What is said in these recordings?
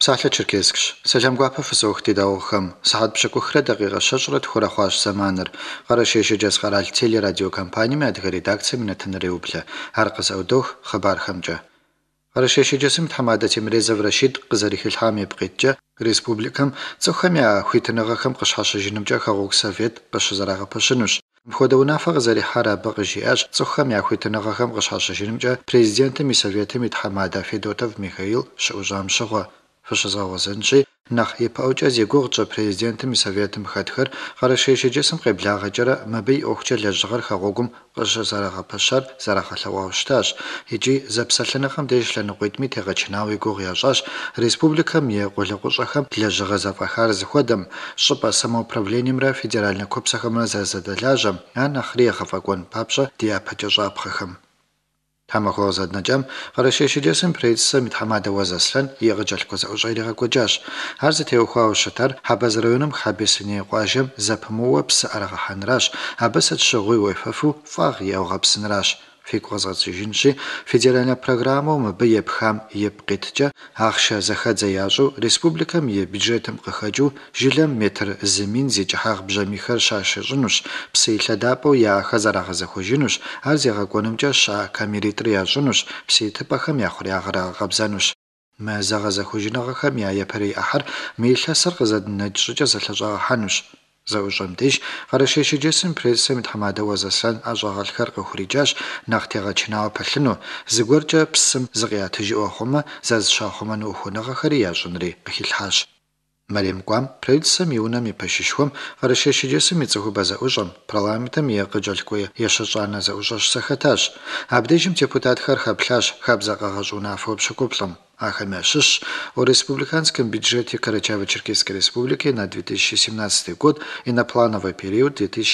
Псалъэ Черкесск. Сэлам гуапэ фысохти даухам. Сахат пшекухрэ дакъиqa щэщӏрэ тхурэ хъуащ зэманыр. Къарэшей-щэджэс къэрал телерадиокомпаниями адыгэ редакциями нэтын реублэ. Ар къызэӏудох хъыбархэмкӏэ. Къарэшей-щэджэсым Тхьэмадэ Темирезов Рашид къызэрихилъхьам епкъиткӏэ республикэм цӏыхухэм я хуитыныгъэхэм къыщхьэщыжынымкӏэ хэгъуэгу совет къыщызэрагъэпэщынущ. Мыпхуэдэ унафэ къызэрихьар абы къыжиӏэщ цӏыхухэм я хуитыныгъэхэм къыщхьэщыжынымкӏэ президентым и Советым и Тхьэмадэ Федотов Михаил щыӏущӏам щыгъуэ. Фыщызгъэгъуэзэнщи, нэхъ ипэӏукӏэ зегугъукӏэ президентым и Советым хэтхэр Къарэшей-щэджэсым къеблагъэкӏэрэ мыбы и ӏуэхукӏэ лэжьыгъэр хэгъуэгум къыщызэрагъэпэщэр зэрахъэлъэуауэ щытащ. Икӏи зэпсэлъыныгъэм деж лъэныкъуитӏми тегъэчынауэ и гугъу ящӏащ республикэм и къулыкъущӏэхэм лэжьыгъэ зэфӏэхар зыхуэдэм, щӏыпӏэ самоуправлениемрэ федеральнэ купсэхэмрэ зэрызэдэлажьэм, ар нэхъри егъэфӏэкӏуэн папщӏэ ди япэкӏэ щӏапхъэхэм. Тхьэмахуэ къызэднэкӏэм Къарэшей-щэджэсым Прейцэм и Тхьэмадэ Уэз Аслъэн и ЕкъыкӀэлъыкӀуэ зэӀущӀэ иригъэкӀуэкӀащ. Ар зэтеухуауэ щытар Хьэбэз районым Хьэбесыней къуажэм зэпымыууэ псы ӏэрыгъэхьэныращ, абы сыт щыгъуи уефэфу фӀэгъ яугъэпсыныращ. Фигу къэзгъэцӀыжынщи, федеральнэ программэу мыбы епхам епкъиткӀэ ахъшэ зэхэдзэ ящӀу республикэм и бюджетым къыхэкӀыу жылэм метр зымин зи кӀыхьагъ бжьамийхэр щащищӀынущ, псы илъэдапӀэу я Ӏэхэр зэрагъэзэхуэжынущ, ар зегъэкӀуэнымкӀэ щыӀэ камеритӀыр ящӀынущ, псыитӀыпӀэхэм я хъуреягъыр къэгъэбзэнущ. Мы зэгъэзэхуэжыныгъэхэм я япэрей Ӏыхьэр мы илъэсыр къызэднэкӀ щӀыкӀэ зэлъэщӀагъэхьэнущ. Зэӏущӏэм деж Къарэшей-щэджэсым Прейцэм и Тхьэмадэ Уэз Аслъэн ӏэщӏагъэлӏхэр къыхурикӏащ нэхъ тегъэчынауэ пэлъыну, зыгуэркӏэ псым зыкъиятыжыӏуэ хъумэ, зэзыщахъумэну ӏуэхуныгъэхэри ящӏынри къыхилъхьащ. Мэремм кӏуам правительствэм и унэм и пэшышхуэм Къарэшей-щэджэсым и цӏыхубэ зэӏущӏэм, парламентым и ЕкъыкӀэлъыкӀуэ ещэщӏанэ зэӏущӏэщ зэхэтащ. Абдежым депутатхэр хэплъащ хабзэ къэгъэщӏ унафэу пщыкӏуплӏым. Ахэм ящыщщ о республиканском бюджете Карачаево-Черкесской республики на 2017 год и на плановый период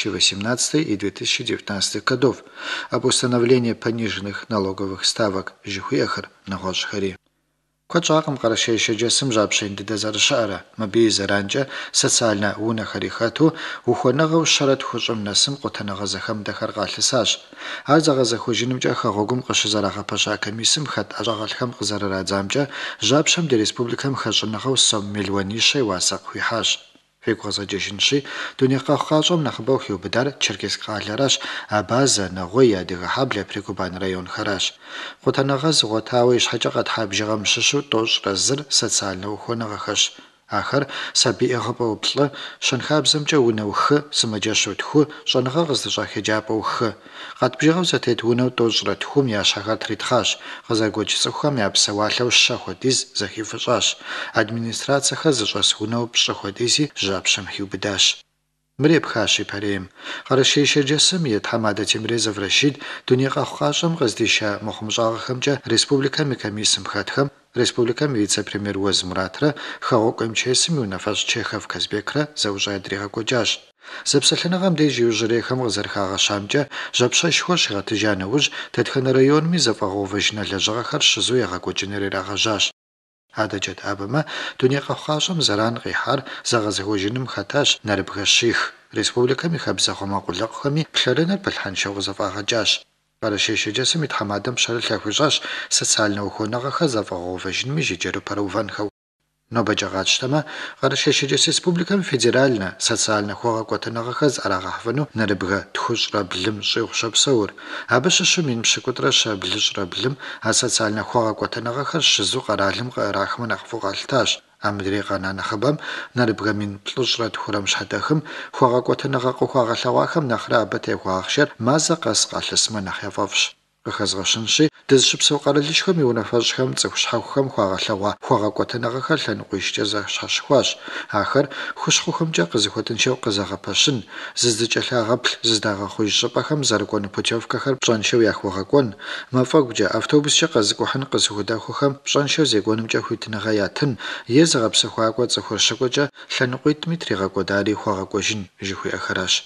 2018 и 2019 годов, об установлении пониженных налоговых ставок жыхуиӏэхэр нэгъуэщӏхэри. Куэд щӏакъым Къарэшей-щэджэсым жьапщей дыдэ зэрыщыӏэрэ. Мыбы и зэранкӏэ социальнэ унэхэри хэту ухуэныгъэу щэрэ тхущӏым нэсым къутыныгъэ зэхэмыдэхэр къалъысащ. Ар зэгъэзэхуэжынымкӏэ хэгъуэгум къыщызэрагъэпэща комиссием хэт ӏэщӏагъэлӏхэм къызэрырадзамкӏэ жьапщэм ди республикэм хэщӏыныгъэу сом миллионищэ и уасэ къыхуихьащ. Фигу къэзгъэкӏыжынщи, дуней къэхъуащӏэм нэхъыбэу хиубыдар Черкесск къалэращ, Абазэ, Нэгъуей, Адыгэ Хьэблэ, Прикубан районхэращ. Къутыныгъэ зыгъуэтауэ и щхьэкӏэ къэтхьа бжыгъэм щыщу тӏощӏрэ зыр социальнэ ухуэныгъэхэщ. Ахэр сабиигъыпӏэу плӏы, щэнхабзэмкӏэ унэу хы, сымаджэщэу тху, щӏэныгъэ къыздыщӏэх еджапӏэу хы. Къэтбжыгъэу зэтет унэу тӏощӏрэ тхум я щхьэхэр тритхъащ. Къызэгуэкӏ цӏыхухэм я псэуалъэу щэ хуэдиз зэхифыщӏащ. Администрациехэр зыщӏэс унэу пщӏы хуэдизи жьапщэм хиубыдащ. Мыр епхащ и парейм. Къарэшей-щэджэсым и Тхьэмадэ Темирезов Рашид дуней къэхъуащӏэм къыздища мыхъумыщӏагъэхэмкӏэ республикэм и комиссием хэтхэм республикэм и вице-премьер Уэз Муратрэ хэгъуэгу МЧСым и унафэщӏ Чехов Казбекрэ зэӏущӏэ ядригъэкӏуэкӏащ. Зэпсэлъыныгъэм деж иужьрейхэм къызэрыхагъэщамкӏэ жьапщэшхуэ щигъэтыжа нэужь дэтхэнэ районми зэфӏэгъэувэжынэ лэжьыгъэхэр щызу ягъэкӏуэкӏыныр ирагъэжьащ. Адэкӏэ дабэмэ, дуней къэхъуащӏэм зэран къихьар зэгъэзэхуэжыным хэтащ Нарыбгъэ щих. Республикэм и хабзэхъумэ къулыкъухэми плъэрыныр пылъхьэншэу къызэфӏагъэкӏащ. Къарэшей-щэджэсым и Тхьэмадэм пщэрылъ яхуищӏащ социальнэ ухуэныгъэхэр зэфӏэгъэувэжынми жыджэру пэрыувэнхэу. Нобэкӏэ къатщтэмэ, Къарэшей-щэджэс республикэм федеральнэ социальнэ хуэгъэкӏуэтыныгъэхэр зыӏэрагъэхьыфыну Нарыбгъэ тхущӏрэ блым щӏигъу щопсэур. Абы щыщу мин пщыкӏутӏрэ щэ блыщӏрэ блым а социальнэ хуэгъэкӏуэтыныгъэхэр щызу къэралым къыӏэрахмэ нэхъ фӏыуэ къалъытащ. А мыдрей къэна нэхъыбэм Нарыбгъэ мин плӏыщӏрэ тхурэм щхьэдэхым хуэгъэкӏуэтыныгъэ къыхуагъэлъэгъуахэм нэхърэ абы техуа ахъшэр мазэ къэс къалъысмэ нэхъ яфӏэфӏщ. Къыхэзгъэщынщи, дызыщыпсэу къэралыжьхэм и унафэщӏхэм цӏыху щхьэхухэм хуагъэлъэгъуа хуэгъэкӏуэтыныгъэхэр лъэныкъуищкӏэ зэщхьэщхуащ. Ахэр хущхъуэхэмкӏэ къызыхуэтыншэу къызэгъэпэщын, зыздыкӏэлъагъэплъ, зыздагъэхъуж щӏыпӏэхэм зэрыкӏуэну путевкэхэр пщӏэншэу яхуэгъэкӏуэн, мафӏэгукӏэ автобускӏэ къэзыкӏухьын къызыхудэхухэм пщӏэншэу зекӏуэнумкӏэ хуитыныгъэ ятын, е зыгъэпсэхуакӏуэ цӏыхур щыкӏуэкӏэ лъэныкъуитӏми тригъэкӏуэдари хуэгъэкӏуэжын жыхуиӏэхэращ.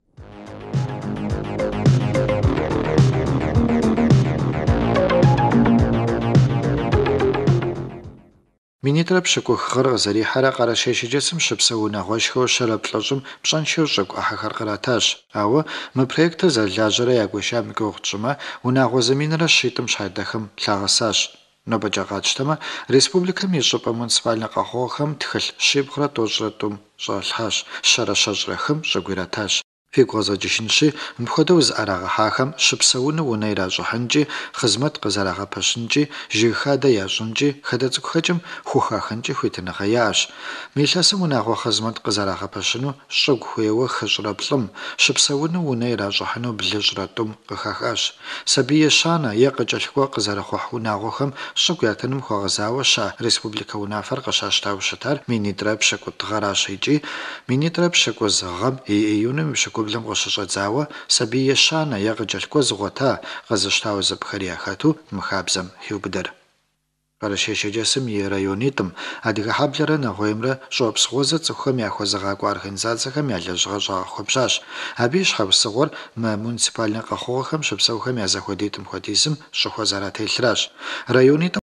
Минитӏрэ пщыкӏухыгъэр къызэрихьэрэ Къарэшей-щэджэсым щыпсэу унагъуэшхуэу щэрэ плӏыщӏым пщӏэншэу щӏыгу ӏыхьэхэр къратащ. Ауэ мы проектыр зэрылажьэрэ ягуэшам и гугъу тщӏымэ унагъуэ зэминрэ щитӏым щхьэдэхэм лъагъэсащ. Нобаджагачтама республикам ишъыпӏэ муниципальнэ къэхъугъэхэм тхылъ шъибгъурэ тӏощӏрэ-тӏум щӏэлъхьащ, щэрэ шъэшӏрэхэм щӏыгу иратащ. Фигу къызэджыщынщи, мыпхуэдэу зыӏэрагъэхьахэм щыпсэуну унэ иращӏыхьынкӏи, хъызмэт къызэрагъэпэщынкӏи, жыг хадэ ящӏынкӏи, хадэ цӏыкӏухэкӏым хухахынкӏи хуитыныгъэ яӏэщ. Мы илъэсым унагъуэ хъызмэт къызэрагъэпэщыну щӏыгу хуейуэ хыщӏрэ плӏым, щыпсэуну унэ иращӏыхьыну блыщӏрэ тӏум къыхахащ. Сабий ещанэ е къыкӏэлъыкӏуэ къызэрыхъухь унагъуэхэм щӏыгу ятыным хуэгъэзауэ щыӏэ республикэ унафэр къыщащтауэ щытар минитӏрэ пщыкӏутӏыгъэращ икӏи минитӏрэ пщыкӏуз гъэм и июным и пщыкӏублым къыщыщӏэдзауэ сабий ещанэ е къыкӏэлъыкӏуэ зыгъуэта къэзыщтауэ зыпхэр яхэту мы хабзэм хиубыдэр. Къэрэщей-Шэджэсым и районитӏым адыгэ хьэблэрэ нэгъуеймрэ щӏыуэпсыгъуэзэ цӏыхухэм яхуэзыгъакӏуэ организациехэм я лэжьыгъэр щагъэхуэбжьащ. Абы и щхьэусыгъуэр мы муниципальнэ къэхъугъэхэм щыпсэухэм я зэхуэдитӏым хуэдизым щӏыхуэ зэрателъращ. Районитӏым